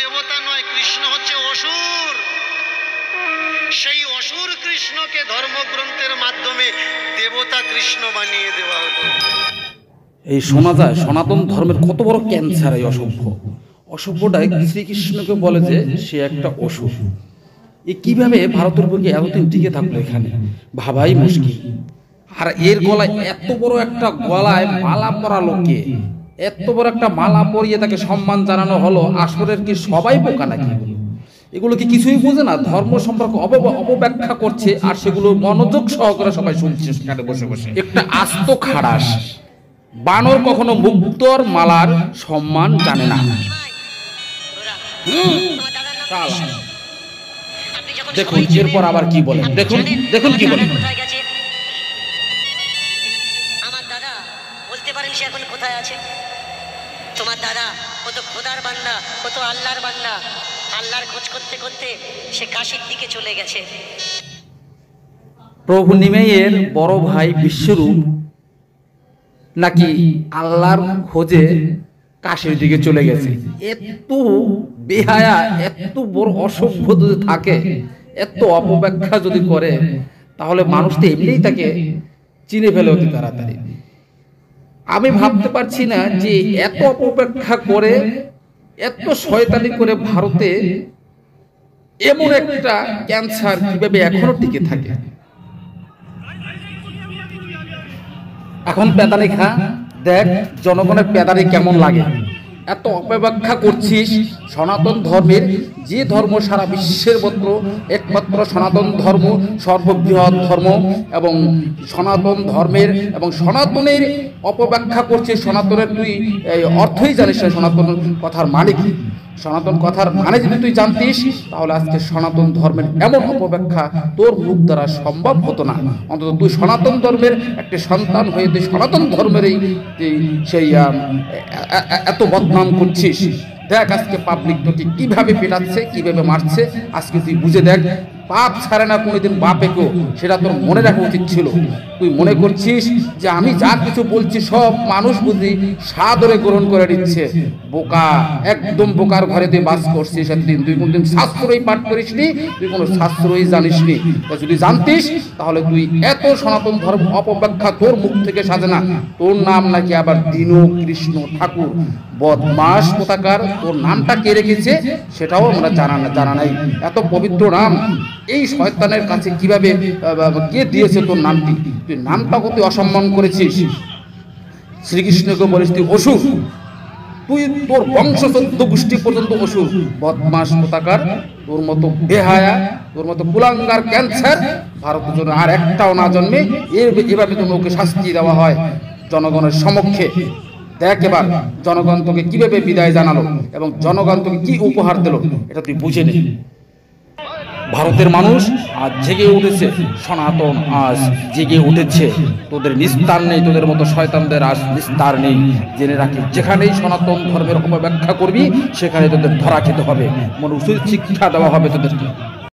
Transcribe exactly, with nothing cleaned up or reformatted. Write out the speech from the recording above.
দেবতা নয়, কৃষ্ণ হচ্ছে অসুর। সেই অসুর কৃষ্ণকে ধর্মগ্রন্থের মাধ্যমে দেবতা কৃষ্ণ বানিয়ে দেওয়া হলো। এই শোনা যায় সনাতন ধর্মের কত বড় ক্যান্সার এই অসভ্য। অসভ্যটাই শ্রীকৃষ্ণকে বলে যে সে একটা অসুর। এ কিভাবে ভারতের বুকে এতদিন টিকে থাকলো এখানে ভাবাই মুশকিল। আর এর গলায় এত বড় একটা গলায় মালা পরা লোকে, এত বড় একটা মালা পরিয়ে তাকে সম্মান জানানো হলো, আসরের কি সবাই বোকা নাকি? এগুলো কি কিছুই বোঝে না? ধর্ম সম্পর্কে অপব্যাখ্যা করছে আর সেগুলো মনোযোগ সহকারে সবাই শুনছে সেখানে বসে বসে। একটা আস্ত খাড়াস বানর কখনো মুক্তর মালার সম্মান জানে না। দেখুন এরপর আবার কি বলে, দেখুন দেখুন কি বলে। আমার দাদা বলতে পারেন সে এখন কোথায় আছে? তোমার দাদা কত খোদার বান্দা, কত আল্লাহর বান্দা, আল্লাহর খোঁজ করতে করতে সে কাশীর দিকে চলে গেছে। প্রভু নিমাইয়ের বড় ভাই বিশ্বরূপ নাকি আল্লাহর খোঁজে কাশীর দিকে চলে গেছে। এত বেহায়া, এত বড় অসভ্য যদি থাকে, এত অপব্যাখ্যা যদি করে, তাহলে মানুষ তো এমনিই তাকে চিনে ফেলে অতি তাড়াতাড়ি। আমি ভাবতে পারছি না যে এত অপব্যাখ্যা করে, এত শয়তানি করে ভারতে এমন একটা ক্যান্সার কিভাবে এখনো টিকে থাকে। এখন পেদানি খা, দেখ জনগণের পেদানি কেমন লাগে। এত অপব্যাখ্যা করছিস সনাতন ধর্মের, যে ধর্ম সারা বিশ্বের মধ্যে একমাত্র সনাতন ধর্ম, সর্ববৃহৎ ধর্ম, এবং সনাতন ধর্মের এবং সনাতনের অপব্যাখ্যা করছিস। সনাতনের তুই অর্থই জানিস না, সনাতন কথার মানে কি। সনাতন কথার মানে যদি তুই জানতিস তাহলে আজকে সনাতন ধর্মের এমন অপব্যাখ্যা তোর মুখ দ্বারা সম্ভব হতো না। অন্তত তুই সনাতন ধর্মের একটা সন্তান হয়ে তুই সনাতন ধর্মের এই সেই এত বদনাম করছিস। দেখ আজকে পাবলিক তোকে কিভাবে পেটাচ্ছে, কিভাবে মারছে, আজকে তুই বুঝে দেখ। পাপ ছাড়ে না কোনোদিন বাপেকেও, সেটা তোর মনে রাখা উচিত ছিল। তুই মনে করছিস যে আমি যা কিছু বলছি সব মানুষ বুঝি সাদরে গ্রহণ করে নিচ্ছে। বোকা, একদম বোকার ঘরে তুই বাস করছিস এতদিন। তুই কোনদিন শাস্ত্রই পাঠ করিসনি, তুই কোনো শাস্ত্রই জানিসনি। যদি জানতিস তাহলে তুই এত সনাতন ধর্ম অপব্যাখ্যা তোর মুখ থেকে সাজে না। তোর নাম নাকি আবার দীন কৃষ্ণ ঠাকুর। বদমাস কোথাকার, তোর নামটা কে রেখেছে সেটাও আমরা জানা না জানা নাই। এত পবিত্র নাম এই শয়তানের কাছে কিভাবে কে দিয়েছে তোর নামটি? তুই নামটাকে তুই অসম্মান করেছিস। শ্রীকৃষ্ণকে বলিস তুই অসুর, তুই তোর বংশ চোদ্দ গোষ্ঠী পর্যন্ত অসুর। বদমাস কোথাকার, তোর মতো বেহায়া, তোর মতো কুলাঙ্গার ক্যান্সার ভারতের জন্য আর একটাও না জন্মে। এর এভাবে যেন ওকে শাস্তি দেওয়া হয় জনগণের সমক্ষে। দেখ এবার জনগণ তোকে কিভাবে বিদায় জানালো এবং জনগণ তোকে কি উপহার দিল, এটা তুই বুঝে নে। ভারতের মানুষ আজ জেগে উঠেছে, সনাতন আজ জেগে উঠেছে। তোদের নিস্তার নেই, তোদের মতো শয়তানদের আজ নিস্তার নেই। জেনে রাখি, যেখানেই সনাতন ধর্মের অপব্যাখ্যা করবি সেখানে তোদের ধরা খেতে হবে, মনে উচিত শিক্ষা দেওয়া হবে তোদেরকে।